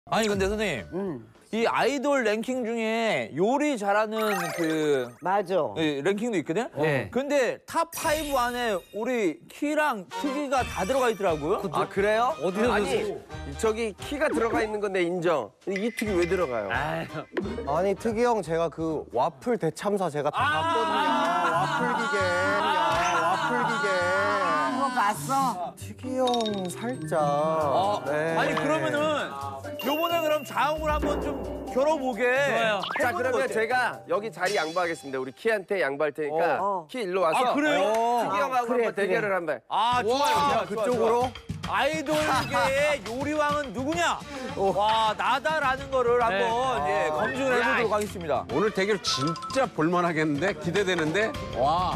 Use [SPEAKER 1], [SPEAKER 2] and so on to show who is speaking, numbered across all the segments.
[SPEAKER 1] 아니 근데 선생님, 이 아이돌 랭킹 중에 요리 잘하는 그
[SPEAKER 2] 맞아.
[SPEAKER 1] 랭킹도 있거든.
[SPEAKER 3] 네.
[SPEAKER 1] 근데 탑 5 안에 우리 키랑 특이가 다 들어가 있더라고요.
[SPEAKER 4] 아 그래요?
[SPEAKER 3] 어디서
[SPEAKER 4] 아니 저기 키가 들어가 있는 건데 인정. 근데 이 특이 왜 들어가요?
[SPEAKER 5] 아니 특이 형 제가 그 와플 대참사 제가 다 봤거든요. 와플 기계, 와플 기계.
[SPEAKER 2] 그거 봤어?
[SPEAKER 5] 특이 형 살짝. 네.
[SPEAKER 1] 아니 그러면은 요번에 그럼 자웅을 한번 좀 겨뤄보게.
[SPEAKER 3] 좋아요.
[SPEAKER 4] 자 그러면 제가 여기 자리 양보하겠습니다. 우리 키한테 양보할 테니까 키 일로 와서
[SPEAKER 1] 아, 그래요?
[SPEAKER 4] 특이 형하고
[SPEAKER 2] 그래,
[SPEAKER 4] 한번 대결을 한번.
[SPEAKER 1] 아 좋아요.
[SPEAKER 5] 그쪽으로?
[SPEAKER 1] 아이돌계의 요리왕은 누구냐? 와 나다라는 거를 한번 예, 검증을 해보도록 하겠습니다.
[SPEAKER 6] 오늘 대결 진짜 볼만하겠는데? 기대되는데? 와.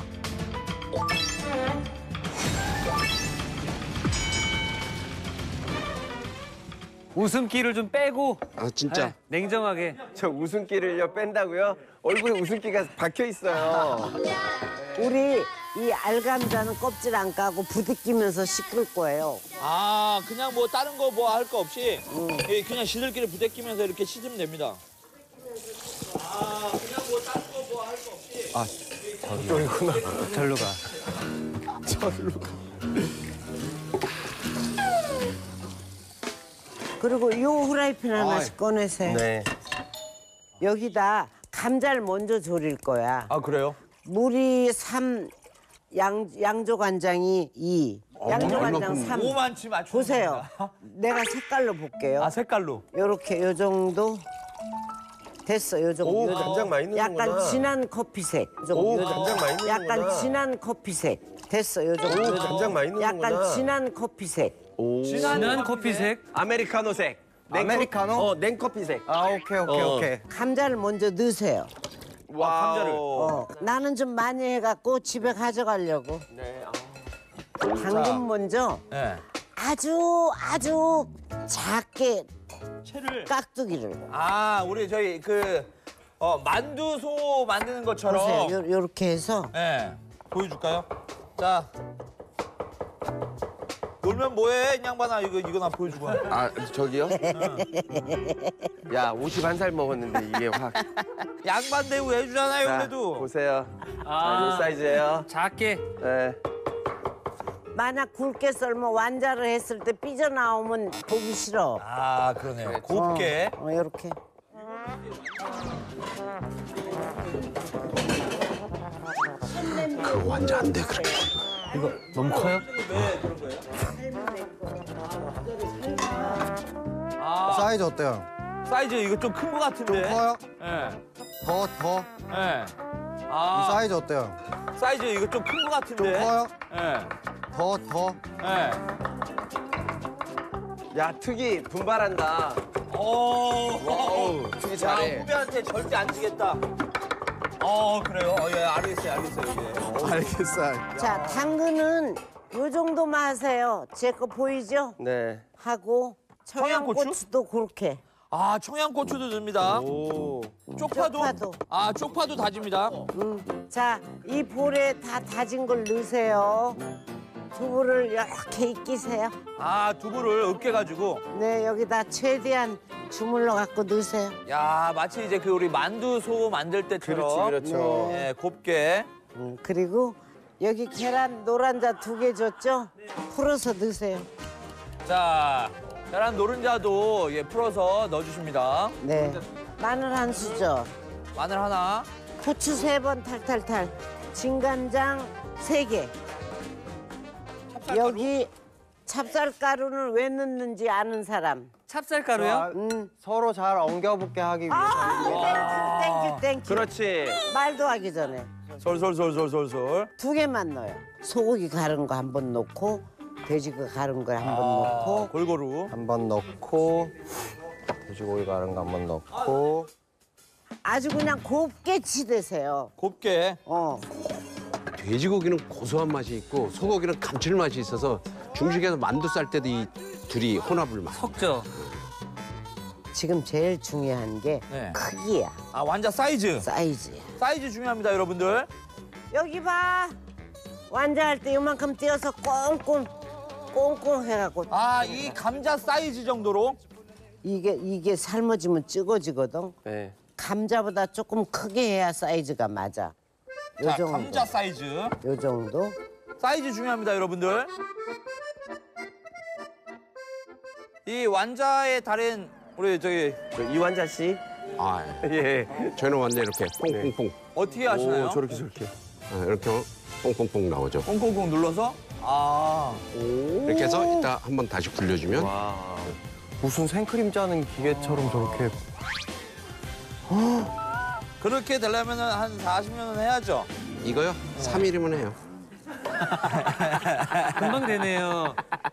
[SPEAKER 3] 웃음기를 좀 빼고
[SPEAKER 6] 아 진짜.
[SPEAKER 3] 냉정하게.
[SPEAKER 4] 저 웃음기를요 뺀다고요? 얼굴에 웃음기가 박혀 있어요.
[SPEAKER 2] 우리 이 알감자는 껍질 안 까고 부대끼면서 씻을 거예요.
[SPEAKER 1] 아 그냥 뭐 다른 거 뭐 할 거 없이 예, 그냥 시들끼리 부대끼면서 이렇게 씻으면 됩니다. 아 그냥 뭐 다른 거 뭐 할 거 없이.
[SPEAKER 3] 절로 가.
[SPEAKER 2] 그리고 요 후라이팬 하나씩 꺼내세요.
[SPEAKER 4] 네.
[SPEAKER 2] 여기다 감자를 먼저 졸일 거야.
[SPEAKER 1] 아 그래요?
[SPEAKER 2] 물이 3, 양조간장이 2, 양조간장 3.
[SPEAKER 1] 오만치 맞추.
[SPEAKER 2] 보세요. 내가 색깔로 볼게요.
[SPEAKER 1] 아 색깔로.
[SPEAKER 2] 요렇게 요 정도 됐어. 요 정도.
[SPEAKER 4] 오
[SPEAKER 2] 요 정도.
[SPEAKER 4] 간장 많이 넣는구나.
[SPEAKER 2] 약간 진한 커피색. 요 정도.
[SPEAKER 4] 오
[SPEAKER 2] 요 정도.
[SPEAKER 4] 간장 많이 넣는구나.
[SPEAKER 2] 약간 진한 커피색. 됐어. 요 정도.
[SPEAKER 4] 오
[SPEAKER 2] 요 정도.
[SPEAKER 4] 간장 많이 넣는구나.
[SPEAKER 2] 약간 진한 커피색.
[SPEAKER 3] 진한 커피색.
[SPEAKER 4] 아메리카노색.
[SPEAKER 5] 아메리카노?
[SPEAKER 4] 냉커피색.
[SPEAKER 5] 아 오케이 오케이
[SPEAKER 4] 어.
[SPEAKER 5] 오케이.
[SPEAKER 2] 감자를 먼저 넣으세요.
[SPEAKER 4] 와
[SPEAKER 1] 감자를.
[SPEAKER 2] 나는 좀 많이 해갖고 집에 가져가려고.
[SPEAKER 4] 네.
[SPEAKER 2] 당근 먼저
[SPEAKER 1] 예.
[SPEAKER 2] 아주 작게
[SPEAKER 1] 채를.
[SPEAKER 2] 깍두기를.
[SPEAKER 1] 아 우리 저희 그 만두소 만드는 것처럼.
[SPEAKER 2] 보세요. 요렇게 해서.
[SPEAKER 1] 예. 보여줄까요? 자. 놀면 뭐해, 이 양반아. 이거 나 보여주고.
[SPEAKER 4] 아 저기요? 야 51살 먹었는데 이게 확.
[SPEAKER 1] 양반 대우 해주잖아요,
[SPEAKER 4] 자,
[SPEAKER 1] 그래도.
[SPEAKER 4] 보세요. 이 사이즈예요.
[SPEAKER 3] 작게.
[SPEAKER 4] 네.
[SPEAKER 2] 만약 굵게 썰면 완자를 했을 때 삐져나오면 보기 싫어.
[SPEAKER 1] 아, 그러네요. 곱게.
[SPEAKER 2] 요렇게.
[SPEAKER 6] 그거 완전 안 돼, 그렇게.
[SPEAKER 3] 이거 너무 커요?
[SPEAKER 1] 왜 그런 거예요?
[SPEAKER 5] 사이즈 어때요?
[SPEAKER 1] 사이즈 이거 좀 큰 거 같은데.
[SPEAKER 5] 좀 커요?
[SPEAKER 1] 예.
[SPEAKER 5] 더?
[SPEAKER 1] 예.
[SPEAKER 5] 이
[SPEAKER 1] 아,
[SPEAKER 5] 사이즈 어때요?
[SPEAKER 1] 사이즈 이거 좀 큰 거 같은데.
[SPEAKER 5] 좀 커요?
[SPEAKER 1] 예.
[SPEAKER 5] 더?
[SPEAKER 1] 예.
[SPEAKER 4] 야 특이 분발한다.
[SPEAKER 1] 오.
[SPEAKER 4] 특이
[SPEAKER 1] 야,
[SPEAKER 4] 잘해.
[SPEAKER 1] 후배한테 절대 안 지겠다. 그래요? 예, 알겠어요, 이제.
[SPEAKER 5] 알겠어요.
[SPEAKER 2] 자, 당근은 요 정도만 하세요. 제 거 보이죠?
[SPEAKER 4] 네.
[SPEAKER 2] 하고
[SPEAKER 1] 청양고추?
[SPEAKER 2] 청양고추도 그렇게.
[SPEAKER 1] 아, 청양고추도 넣습니다.
[SPEAKER 4] 오.
[SPEAKER 1] 쪽파도?
[SPEAKER 2] 쪽파도.
[SPEAKER 1] 아, 쪽파도 다집니다.
[SPEAKER 2] 자, 이 볼에 다 다진 걸 넣으세요. 두부를 이렇게 익히세요.
[SPEAKER 1] 아, 두부를 으깨가지고.
[SPEAKER 2] 네, 여기다 최대한 주물러 갖고 넣으세요.
[SPEAKER 1] 야, 마치 이제 그 우리 만두소 만들 때처럼.
[SPEAKER 4] 그렇죠.
[SPEAKER 1] 예, 곱게.
[SPEAKER 2] 그리고 여기 계란 노란자 2개 줬죠? 풀어서 넣으세요.
[SPEAKER 1] 자, 계란 노른자도 예, 풀어서 넣어주십니다.
[SPEAKER 2] 네. 마늘 한 수저.
[SPEAKER 1] 마늘 하나.
[SPEAKER 2] 고추 3번 탈탈탈. 진간장 3개. 여기 찹쌀가루는 왜 넣는지 아는 사람.
[SPEAKER 3] 찹쌀가루요?
[SPEAKER 5] 서로 잘 엉겨붙게 하기 위해서.
[SPEAKER 2] 땡큐.
[SPEAKER 4] 그렇지.
[SPEAKER 2] 말도 하기 전에.
[SPEAKER 1] 솔솔솔솔솔솔.
[SPEAKER 2] 2개만 넣어요. 소고기 가른 거 1번 넣고 돼지고기 가른 거 1번 넣고
[SPEAKER 1] 골고루.
[SPEAKER 5] 한번 넣고 돼지고기 가른 거 한번 넣고
[SPEAKER 2] 아주 그냥 곱게 치대세요.
[SPEAKER 1] 곱게.
[SPEAKER 6] 돼지고기는 고소한 맛이 있고 소고기는 감칠맛이 있어서 중식에서 만두 쌀 때도 이 둘이 혼합을 많이.
[SPEAKER 3] 섞죠.
[SPEAKER 2] 지금 제일 중요한 게
[SPEAKER 1] 네.
[SPEAKER 2] 크기야.
[SPEAKER 1] 아, 완자 사이즈.
[SPEAKER 2] 사이즈야.
[SPEAKER 1] 사이즈 중요합니다, 여러분들.
[SPEAKER 2] 여기 봐. 완자할 때 요만큼 띄어서 꽁꽁 해갖고.
[SPEAKER 1] 아, 이 감자 사이즈 정도로.
[SPEAKER 2] 이게 삶아지면 찌거지거든.
[SPEAKER 4] 네.
[SPEAKER 2] 감자보다 조금 크게 해야 사이즈가 맞아. 요
[SPEAKER 1] 자,
[SPEAKER 2] 정도.
[SPEAKER 1] 감자 사이즈.
[SPEAKER 2] 요 정도.
[SPEAKER 1] 사이즈 중요합니다, 여러분들. 이 완자의 달인 우리 저기
[SPEAKER 4] 이완자 씨.
[SPEAKER 6] 아,
[SPEAKER 4] 예.
[SPEAKER 6] 저는 완전 이렇게 퐁퐁퐁.
[SPEAKER 1] 어떻게 하시나요?
[SPEAKER 4] 오, 저렇게 저렇게.
[SPEAKER 6] 이렇게 퐁퐁퐁 나오죠.
[SPEAKER 1] 꽁꽁꽁 눌러서
[SPEAKER 6] 이렇게 해서 이따 한번 다시 굴려주면
[SPEAKER 4] 와.
[SPEAKER 5] 무슨 생크림 짜는 기계처럼 저렇게.
[SPEAKER 1] 그렇게 되려면 한 40년은 해야죠.
[SPEAKER 6] 이거요? 3일이면 해요.
[SPEAKER 3] 금방 되네요.